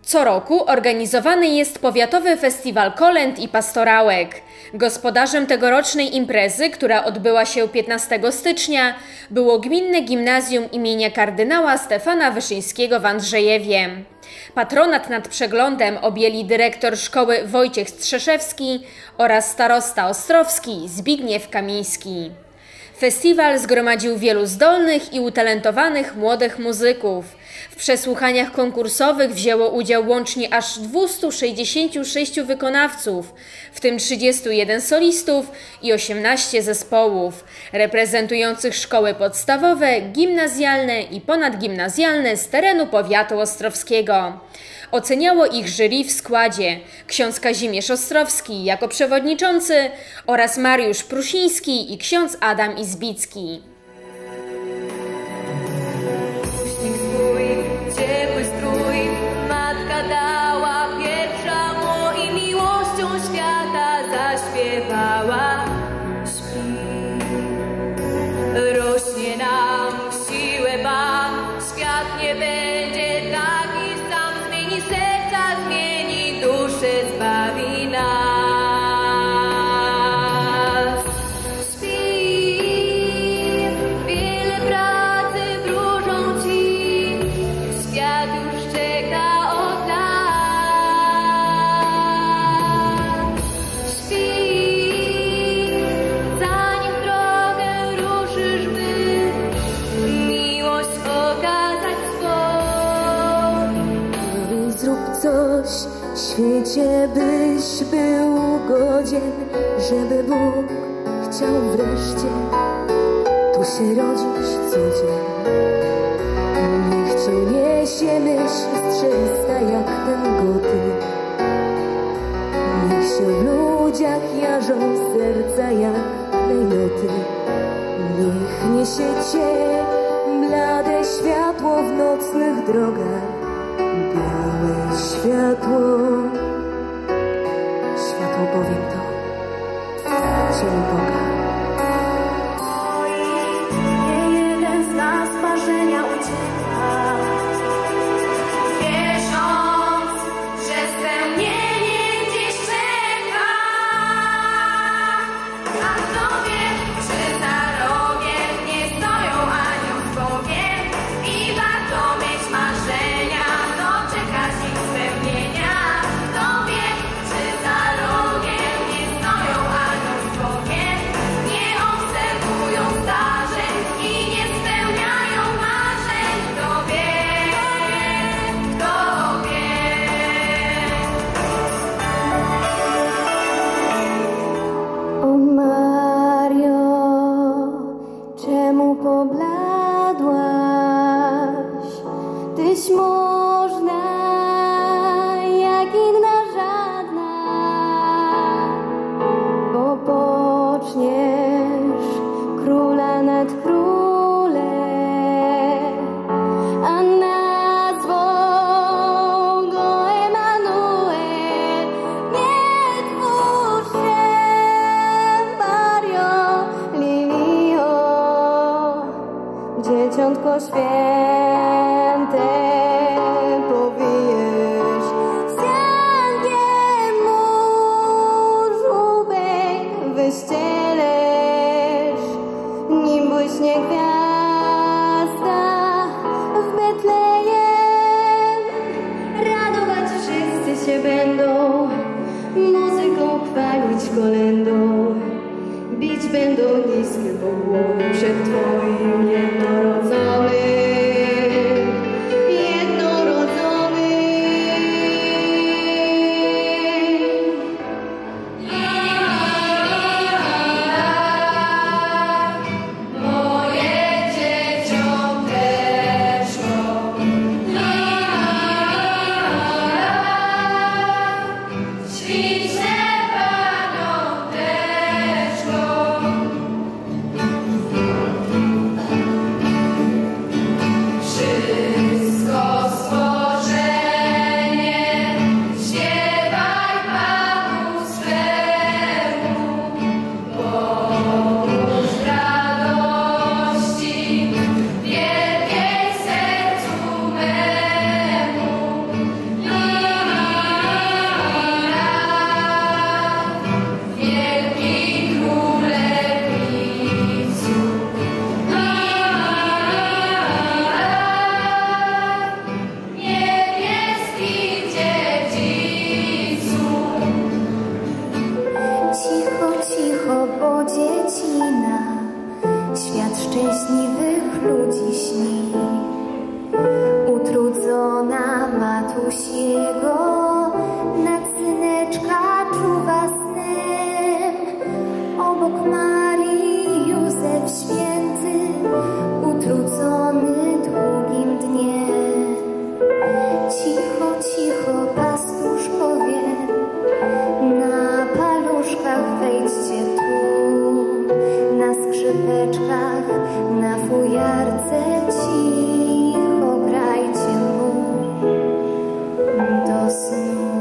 Co roku organizowany jest Powiatowy Festiwal Kolęd i Pastorałek. Gospodarzem tegorocznej imprezy, która odbyła się 15 stycznia, było Gminne Gimnazjum imienia kardynała Stefana Wyszyńskiego w Andrzejewie. Patronat nad przeglądem objęli dyrektor szkoły Wojciech Strzeszewski oraz starosta ostrowski Zbigniew Kamiński. Festiwal zgromadził wielu zdolnych i utalentowanych młodych muzyków. W przesłuchaniach konkursowych wzięło udział łącznie aż 266 wykonawców, w tym 31 solistów i 18 zespołów, reprezentujących szkoły podstawowe, gimnazjalne i ponadgimnazjalne z terenu powiatu ostrowskiego. Oceniało ich jury w składzie ksiądz Kazimierz Ostrowski jako przewodniczący oraz Mariusz Prusiński i ksiądz Adam Izbicki. Ciepły strój matka dała pierwsza mu i miłością świata zaśpiewała. Śpi, rośnie nam siłę ba, świat nie będzie taki sam, zmieni serca, zmieni duszę, zbawi nas. W świecie byś był godzien, żeby Bóg chciał wreszcie tu się rodzić co dzień. Niech cię niesie myśl strzelista jak ten gotyk. Niech się w ludziach jarzą serca jak klejnoty. Niech niesie cię blade światło w nocnych drogach. Białe światło, światło powiem to, cieniu Boga. Nie jeden z nas marzenia ucieka, wierząc, że spełnienie gdzieś czeka. A kto wie, czy za rogiem nie stoją anioł z Bogiem i warto mieć marzenia. Tyś można jak inna żadna, bo poczniesz króla nad królem, a nazwą go Emanuel. Nie twórz się, Mario, Lilio, dzieciątko święte. Powijesz z jankiem mu żółbek wyścielesz, nim błyśnie gwiazda w Betlejem. Radować wszyscy się będą, muzyką chwalić kolędą, bić będą niskie pokłony przed Twoim jednorodzonym. tatuś jego nad syneczka czuwa snem. Obok Marii Józef święty, utrudzony długim dniem. Cicho, cicho, pastuszkowie, na paluszkach wejdźcie tu, na skrzypeczkach, na fujarce cicho grajcie mu do snu.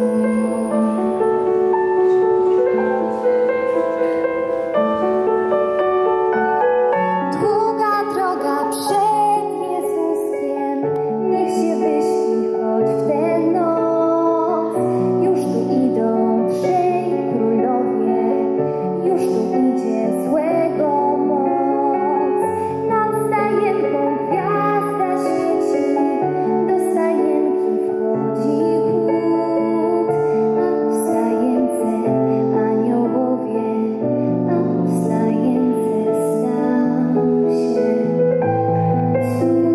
Długa droga przed Jezuskiem, niech się wyśpi choć w tę noc. Już tu idą trzej królowie, już tu idzie złego moc. Nad stajenką gwiazda świeci, do stajenki wchodzi chłód, a w stajence aniołowie, a w stajence stał się cud.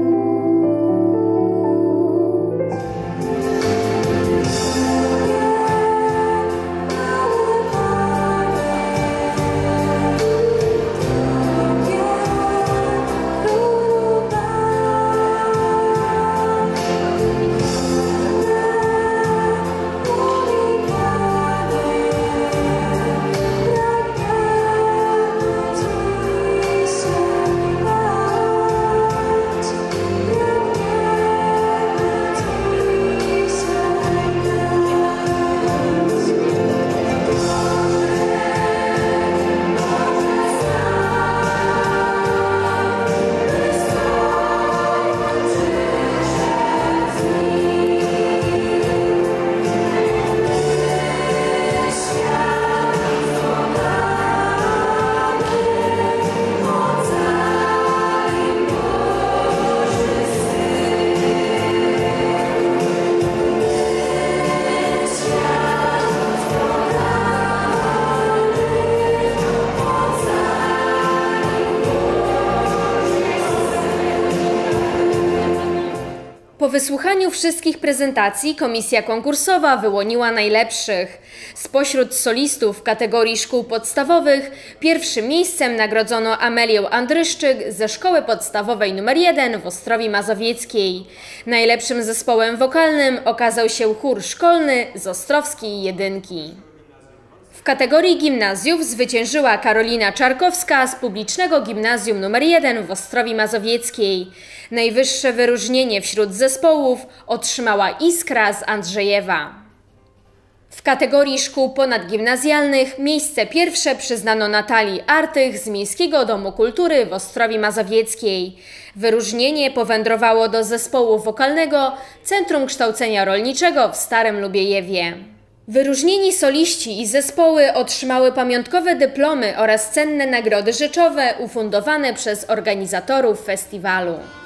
Po wysłuchaniu wszystkich prezentacji komisja konkursowa wyłoniła najlepszych. Spośród solistów w kategorii szkół podstawowych pierwszym miejscem nagrodzono Amelię Andryszczyk ze Szkoły Podstawowej nr 1 w Ostrowi Mazowieckiej. Najlepszym zespołem wokalnym okazał się chór szkolny z Ostrowskiej Jedynki. W kategorii gimnazjów zwyciężyła Karolina Czarkowska z Publicznego Gimnazjum nr 1 w Ostrowi Mazowieckiej. Najwyższe wyróżnienie wśród zespołów otrzymała Iskra z Andrzejewa. W kategorii szkół ponadgimnazjalnych miejsce pierwsze przyznano Natalii Artych z Miejskiego Domu Kultury w Ostrowi Mazowieckiej. Wyróżnienie powędrowało do zespołu wokalnego Centrum Kształcenia Rolniczego w Starym Lubiejewie. Wyróżnieni soliści i zespoły otrzymały pamiątkowe dyplomy oraz cenne nagrody rzeczowe ufundowane przez organizatorów festiwalu.